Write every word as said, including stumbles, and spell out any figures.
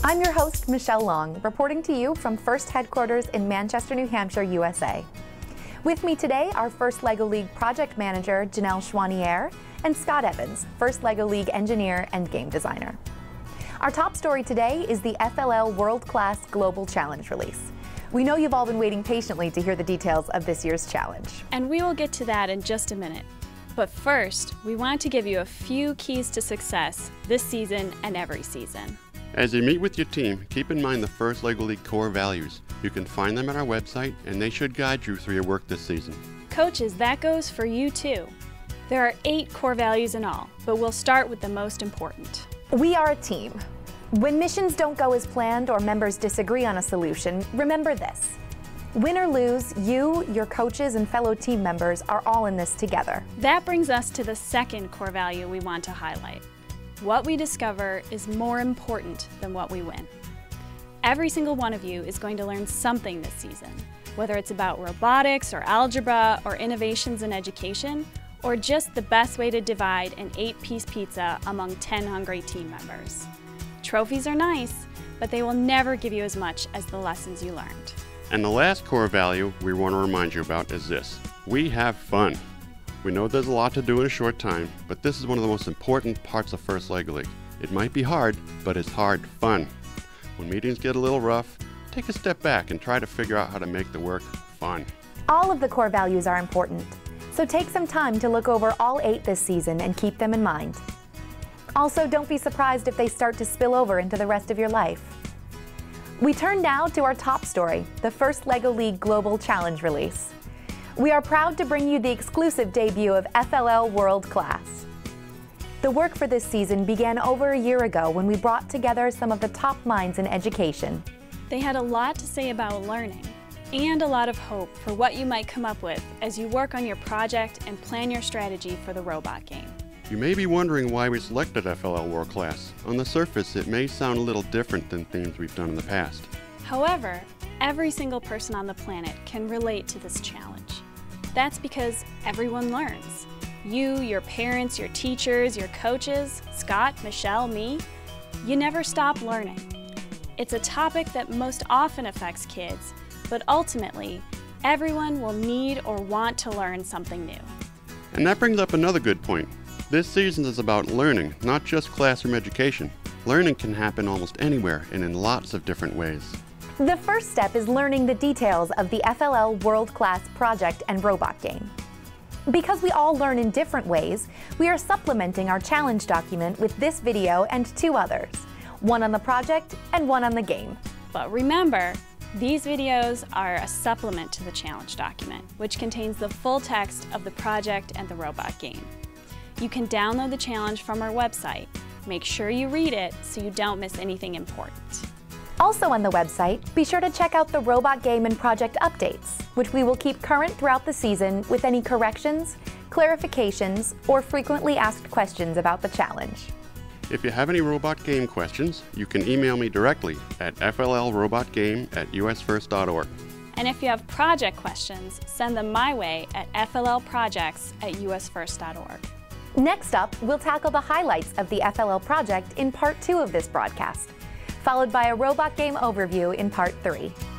I'm your host, Michelle Long, reporting to you from FIRST headquarters in Manchester, New Hampshire, U S A. With me today are FIRST LEGO League project manager Janelle Chouanière and Scott Evans, FIRST LEGO League engineer and game designer. Our top story today is the F L L World Class Global Challenge release. We know you've all been waiting patiently to hear the details of this year's challenge. And we will get to that in just a minute. But first, we want to give you a few keys to success this season and every season. As you meet with your team, keep in mind the FIRST LEGO League core values. You can find them at our website, and they should guide you through your work this season. Coaches, that goes for you too. There are eight core values in all, but we'll start with the most important. We are a team. When missions don't go as planned or members disagree on a solution, remember this. Win or lose, you, your coaches, and fellow team members are all in this together. That brings us to the second core value we want to highlight. What we discover is more important than what we win. Every single one of you is going to learn something this season, whether it's about robotics or algebra or innovations in education, or just the best way to divide an eight-piece pizza among ten hungry team members. Trophies are nice, but they will never give you as much as the lessons you learned. And the last core value we want to remind you about is this: we have fun. We know there's a lot to do in a short time, but this is one of the most important parts of FIRST LEGO League. It might be hard, but it's hard fun. When meetings get a little rough, take a step back and try to figure out how to make the work fun. All of the core values are important, so take some time to look over all eight this season and keep them in mind. Also, don't be surprised if they start to spill over into the rest of your life. We turn now to our top story, the FIRST LEGO League Global Challenge release. We are proud to bring you the exclusive debut of F L L World Class. The work for this season began over a year ago when we brought together some of the top minds in education. They had a lot to say about learning and a lot of hope for what you might come up with as you work on your project and plan your strategy for the robot game. You may be wondering why we selected F L L World Class. On the surface, it may sound a little different than themes we've done in the past. However, every single person on the planet can relate to this challenge. That's because everyone learns. You, your parents, your teachers, your coaches, Scott, Michelle, me, you never stop learning. It's a topic that most often affects kids, but ultimately, everyone will need or want to learn something new. And that brings up another good point. This season is about learning, not just classroom education. Learning can happen almost anywhere and in lots of different ways. The first step is learning the details of the F L L World Class project and robot game. Because we all learn in different ways, we are supplementing our challenge document with this video and two others, one on the project and one on the game. But remember, these videos are a supplement to the challenge document, which contains the full text of the project and the robot game. You can download the challenge from our website. Make sure you read it so you don't miss anything important. Also on the website, be sure to check out the robot game and project updates, which we will keep current throughout the season with any corrections, clarifications, or frequently asked questions about the challenge. If you have any robot game questions, you can email me directly at f l l robot game at u s first dot org. And if you have project questions, send them my way at f l l projects at u s first dot org. Next up, we'll tackle the highlights of the F L L project in part two of this broadcast, followed by a robot game overview in part three.